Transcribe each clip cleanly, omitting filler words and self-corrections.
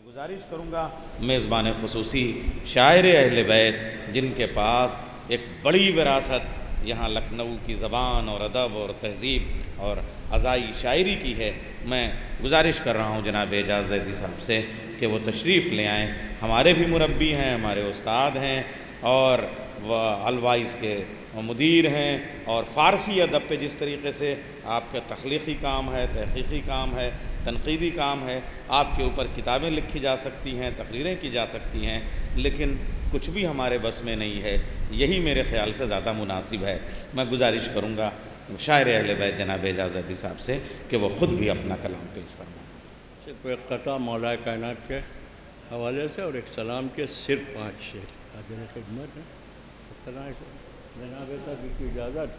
گزارش کروں گا میزبان خصوصی شاعر اہل بیت جن کے پاس ایک بڑی وراثت یہاں لکھنؤ کی زبان اور ادب اور تہذیب اور عزائی شاعری کی ہے، میں گزارش کر رہا ہوں جناب اعجاز زیدی صاحب سے کہ وہ تشریف لے آئیں۔ ہمارے بھی مربی ہیں، ہمارے استاد ہیں اور وہ الوائز کے مدیر ہیں، اور فارسی ادب پہ جس طریقے سے آپ کا تخلیقی کام ہے، تحقیقی کام ہے، تنقیدی کام ہے، آپ کے اوپر کتابیں لکھی جا سکتی ہیں، تقریریں کی جا سکتی ہیں، لیکن کچھ بھی ہمارے بس میں نہیں ہے، یہی میرے خیال سے زیادہ مناسب ہے۔ میں گزارش کروں گا شاعر اہل بیت جناب اعجاز زیدی صاحب سے کہ وہ خود بھی اپنا کلام پیش فرمائیں۔ صرف ایک قطعہ مولا کائنات کے حوالے سے اور ایک سلام کے صرف 5 شعر حاضر خدمت ہے۔ جناب صاحب کی اجازت۔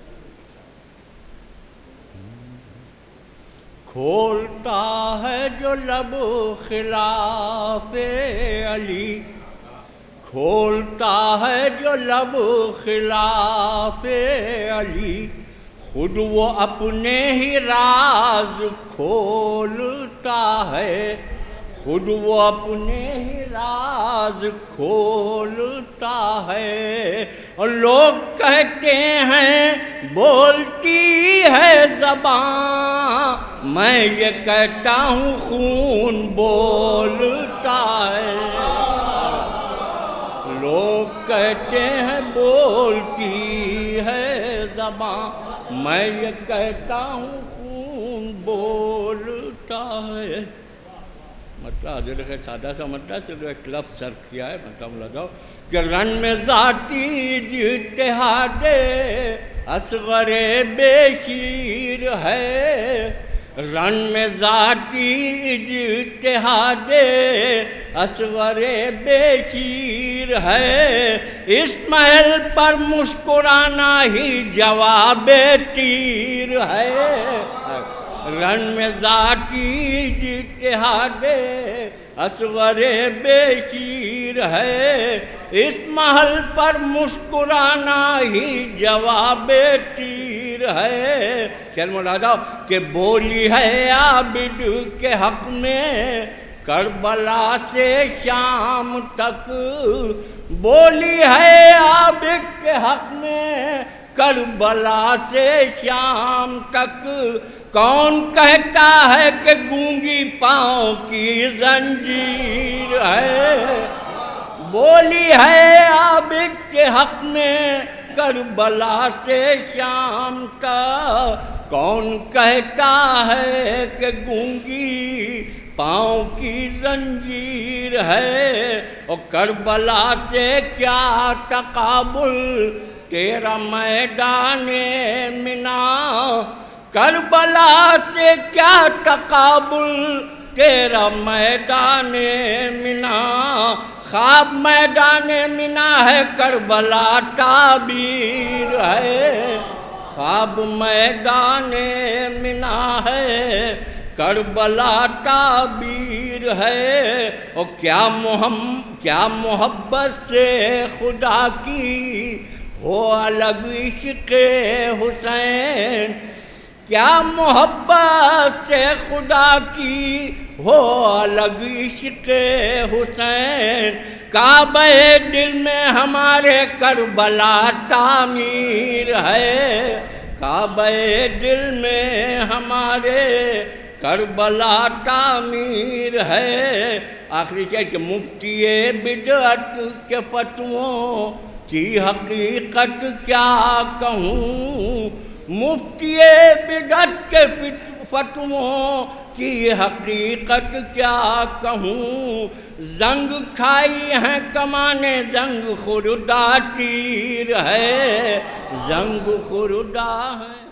کھولتا ہے جو لب خلاف علی، کھولتا ہے جو لب خلاف علی، خود وہ اپنے ہی راز کھولتا ہے، خود وہ اپنے ہی راز کھولتا ہے۔ اور لوگ کہتے ہیں بولتی ہے زبان، میں یہ کہتا ہوں خون بولتا ہے۔ لوگ کہتے ہیں بولتی ہے زبان، میں یہ کہتا ہوں خون بولتا ہے۔ مطلب حضرت کا سادہ سا مطلب صرف ایک لفظ سرک کیا ہے، مطلب لگاؤ کہ رن میں ذاتی اجتہاد اصغر بے شیر ہے، رن میں ذاتی اجتہاد اصغر بے شیر ہے، اس محل پر مسکرانا ہی جواب تیر ہے۔ رن میں ذاتی اجتہاد اصغر بے شیر ہے، اس محل پر مسکرانا ہی جواب تیر ہے۔ شعر ملاحظہ کہ بولی ہے عابد کے حق میں کربلا سے شام تک، بولی ہے عابد کے حق میں کربلا سے شام تک، کون کہتا ہے کہ گونگی پاؤں کی زنجیر ہے، بولی ہے عابد کے حق میں کربلا سے شام کا، کون کہتا ہے کہ گونگی پاؤں کی زنجیر ہے۔ اور کربلا سے کیا تقابل تیرا میدان منا، کربلا سے کیا تقابل تیرا میدان منا، خواب میدان منا ہے کربلا تعبیر ہے، خواب میدان منا ہے کربلا تعبیر ہے۔ اور کیا محبت سے خدا کی ہو الگ عشق حسین، کیا محبت سے خدا کی ہو الگ عشق حسین، کعبہ دل میں ہمارے کربلا تعمیر ہے، کعبہ دل میں ہمارے کربلا تعمیر ہے۔ آخری شعر کہ مفتی بدعت کے فتووں کی حقیقت کیا کہوں، مفتی بدعت کے فتووں کی حقیقت کیا کہوں، زنگ کھائی ہیں کمانے زنگ خوردہ تیر ہے، زنگ خوردہ ہے۔